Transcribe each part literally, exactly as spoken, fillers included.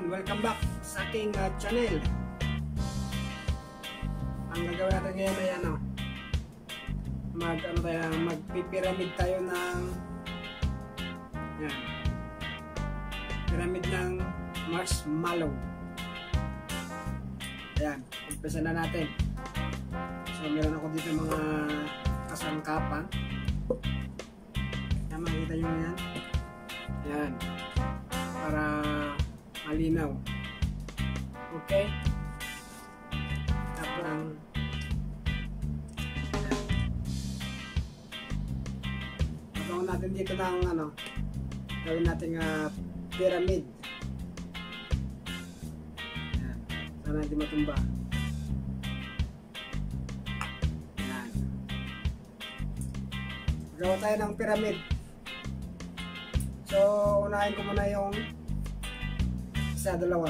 Ayun, welcome back sa aking uh, channel. Ang gagawin natin ngayon ay ano, mag ano tayo, magpipiramid tayo ng yan, pyramid ng marshmallow. Ayan, umpisa na natin. So meron ako dito mga kasangkapan. Ayan, makikita nyo yan. Ayan, para malinaw. Okay, tapos ang pagawin natin dito ng ano, gawin natin uh, pyramid. Ayan, sana hindi matumba. Ayan, gawa tayo ng pyramid. So unahin ko muna yung isa, dalawa.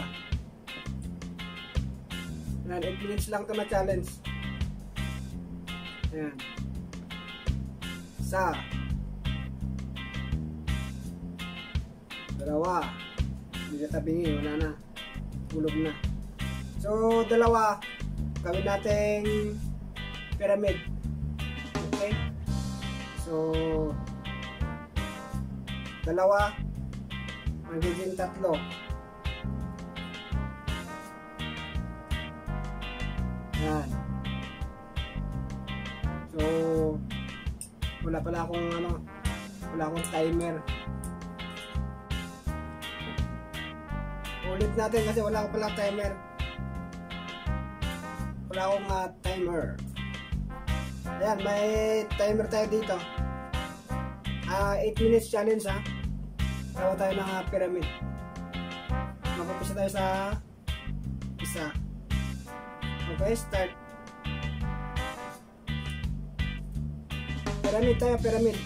Ayan, eight minutes lang ito na challenge. Ayan, isa, dalawa, hindi na tabingi, wala na, hulog na. So dalawa, gawin nating pyramid. Okay, so dalawa magiging tatlo. Ayan. So wala pala akong ano, wala akong timer. Ulit natin kasi wala akong pala timer. Wala akong uh, timer. Ayan, may timer tayo dito. Uh, eight minutes challenge ha. Gawa tayo ng uh, pyramid. Magpapisa tayo sa isa. Okay, start. Pyramid tayo, pyramid.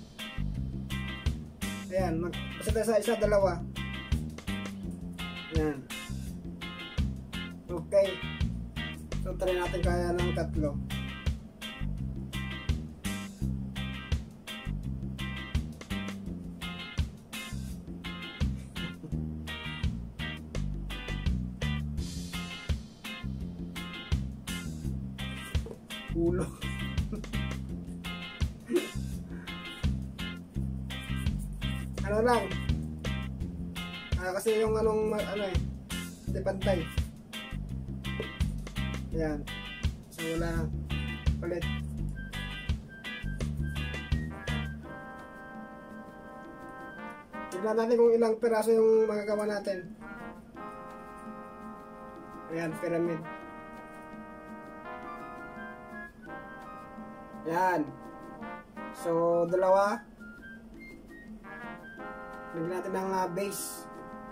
Ayan, magpapisa tayo sa isa, dalawa. Ayan. Okay. So try natin kaya ng tatlo. Ulo. Ano lang, ah, kasi yung anong ano eh, hindi pantay. Ayan, so wala, palit. Tignan natin kung ilang piraso yung magagawa natin. Ayan, pyramid. Yan. So dalawa. Lagyan natin ng uh, base.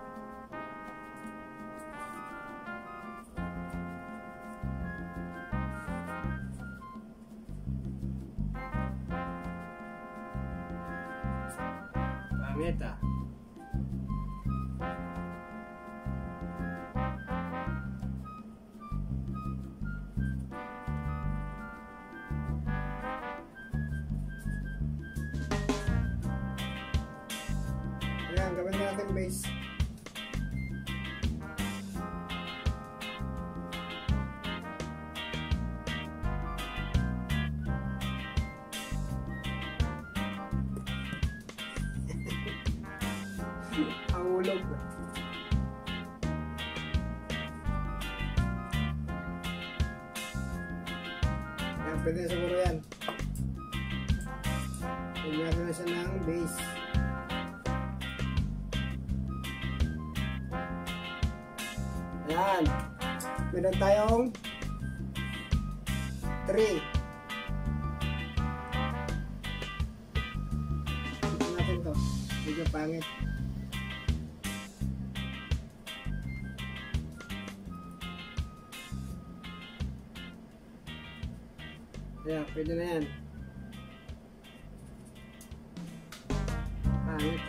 Pangit ah. Ayan, gawin natin base. Ang ulog. Ayan, pwede na siguro yan. Pwede natin na siya ng base. Ayan, meron tayong three. Ito natin to, medyo pangit. Ayan, pwede na yan. Pangit.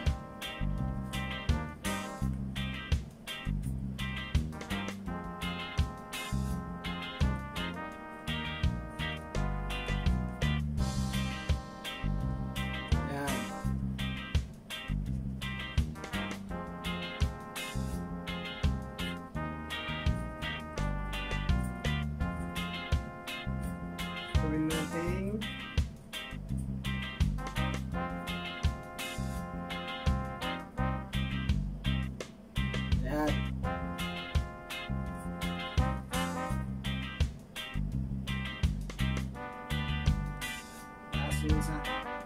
Gawin natin yan. Taas yung isa.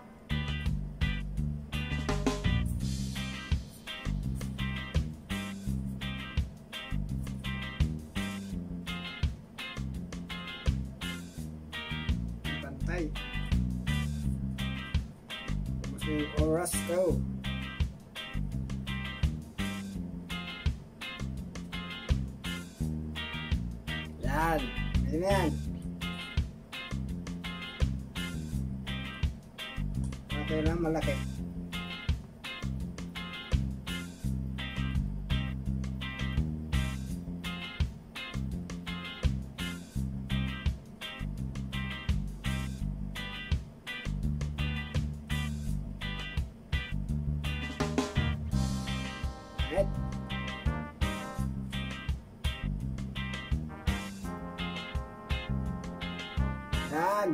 Pantay. Tapos yung oras ko. Yan. Ganyan yan. Okay lang, malaki. Right. Yan.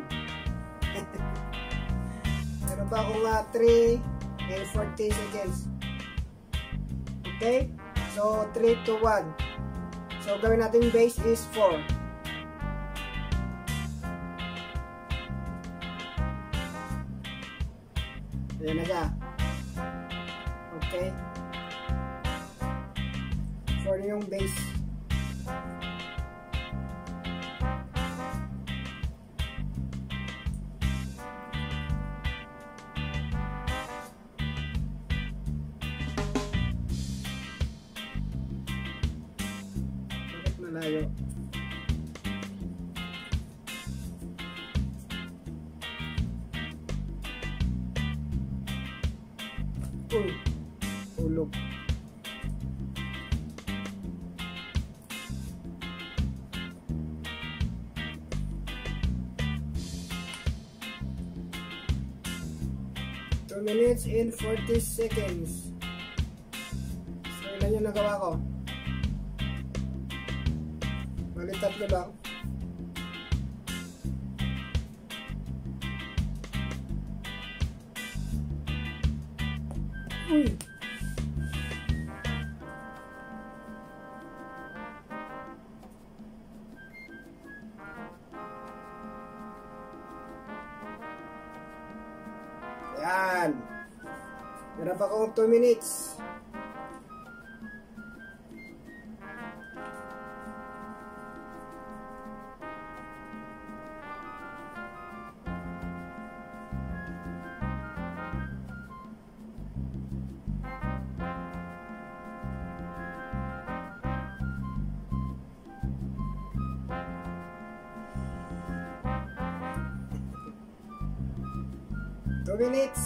Meron pa akong uh, three and forty seconds. Okay? So, three to one. So, gawin natin base is four. Ayan na siya. Okay? four yung base. Bakit malayo? Uy, ulog. two minutes and forty seconds. So, ilan yung nagawa ko? Bali tatlo lang. Uy! Yan. Meron pa akong two minutes. Two minutes.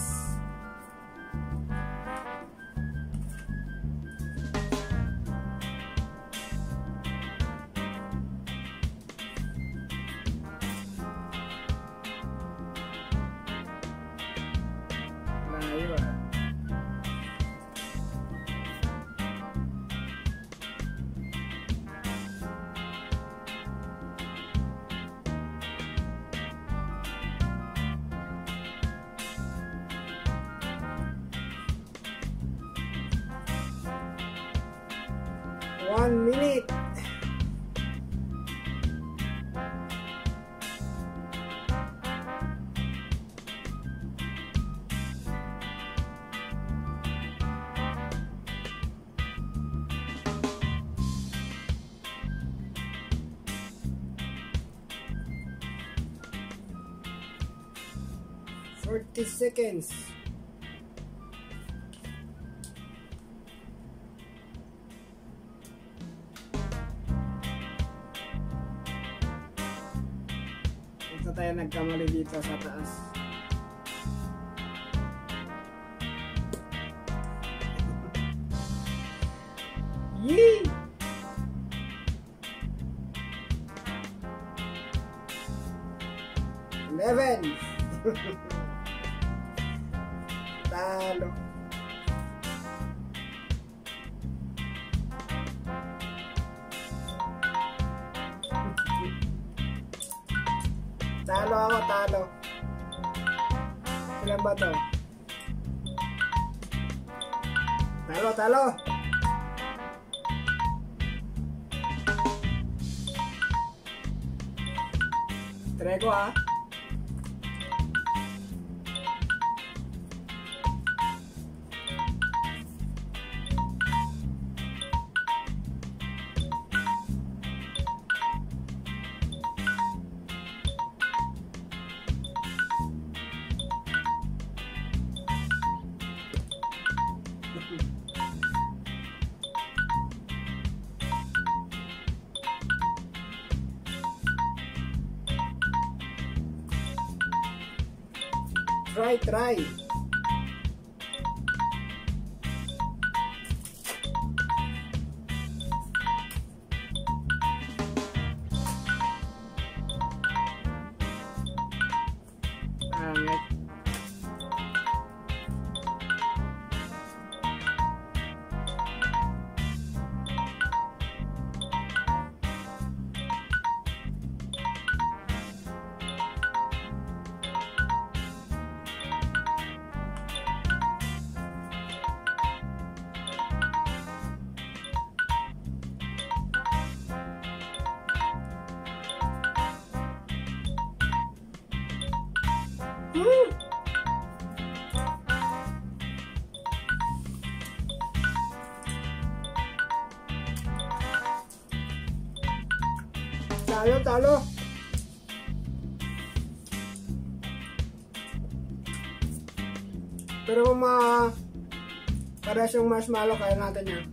Layo ah. One minute. Forty seconds. Ito tayo nagkamali dito sa taas. Yee! Eleven. Talo. Talo ako, talo. Ilan ba to? Talo, talo. Try ko ah. Try, try. Pangit. Hmm. Talo, talo. Pero kung ma pares yung marshmallow, kaya natin yan.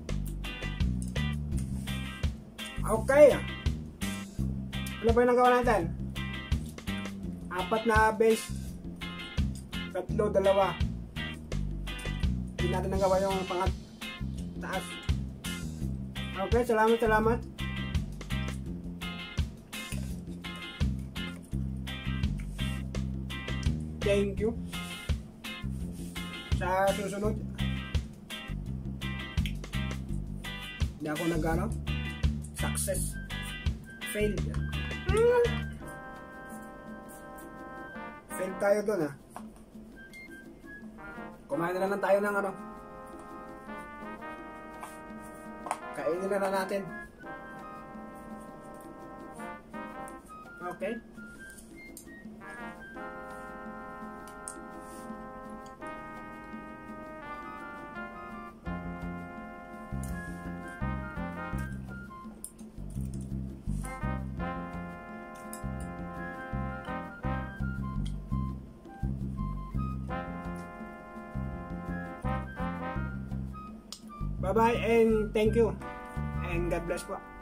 Okay. Ano pa yung nagawa natin? Apat na base. Tatlo, dalawa. Hindi natin nagawa yung pangat taas. Okay, salamat, salamat. Thank you. Sa susunod, hindi ako nag-ano, success, failed. Hmm. Failed tayo dun ah. Kumain na lang tayo ng ano, kainin na lang natin. Okay. Bye-bye and thank you and God bless po.